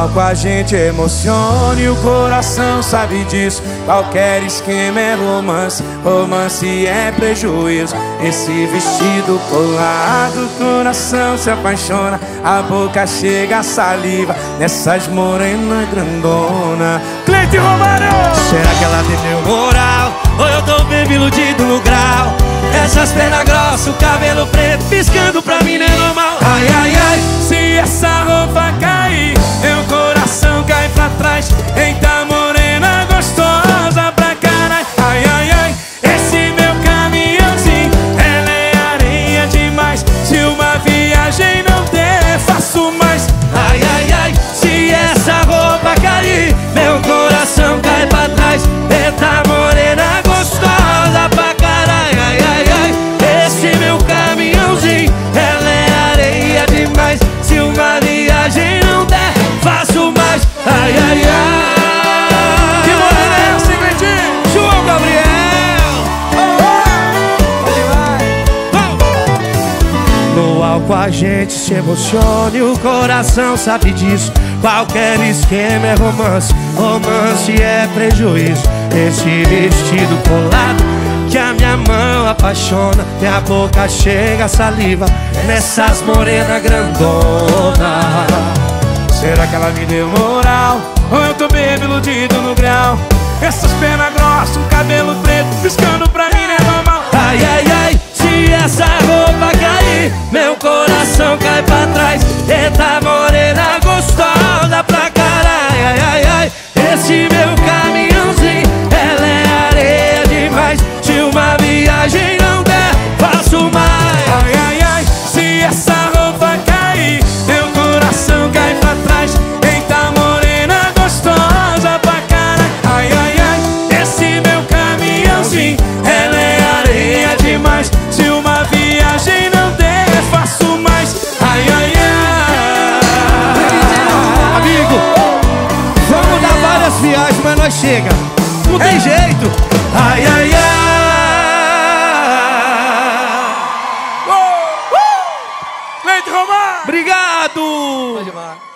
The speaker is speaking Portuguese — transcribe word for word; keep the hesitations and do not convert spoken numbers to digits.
álcool a gente emociona e o coração sabe disso. Qualquer esquema é romance, romance é prejuízo. Esse vestido colado, o coração se apaixona, a boca chega a saliva nessas morenas grandona. Cleide Romário! Será que ela tem meu moral? Ou eu tô bem iludido no grau? Essas pernas grossas, o cabelo preto piscando pra mim não é normal. Ai, ai, ai, se essa roupa cair, meu coração cai pra trás. Eita morena gostosa pra caralho. Ai, ai, ai, esse meu caminhãozinho, ela é areia demais. Se uma viagem não der, faço mais. Ai, ai, ai, se essa roupa cair, meu coração cai pra trás. Eita morena gostosa pra caralho. Ai, ai, ai, esse meu caminhãozinho, ela é areia demais. Se uma viagem não der, faço mais. Ai, ai, ai. Que morena é essa, Cleitinho? João Gabriel. No álcool a gente se emociona e o coração sabe disso. Qualquer esquema é romance, romance é prejuízo. Esse vestido colado que a minha mão apaixona, minha boca chega a saliva nessas morenas grandona. Será que ela me deu moral? Ou eu tô bem iludido no grau? Essas pernas grossas, um cabelo preto piscando pra mim não é normal. Ai, ai, ai, se essa roupa cair, meu coração cai pra trás. Eita morena gostosa pra caralho. Ai, ai, ai, esse meu caminhãozinho, ela é areia demais. Se uma viagem não der, faço mais. Ai, ai, ai, se essa roupa cair, meu coração cai pra trás. Eita morena gostosa pra caralho. Ai, ai, ai, esse meu caminhãozinho, ela é areia demais. Se uma viagem não der, faço mais. Ai, ai, ai. Amigo, vamos dar várias viagens, mas nós chega. Não tem jeito. Ai, ai, ai. Cleide Romário! Obrigado. Pode ir lá.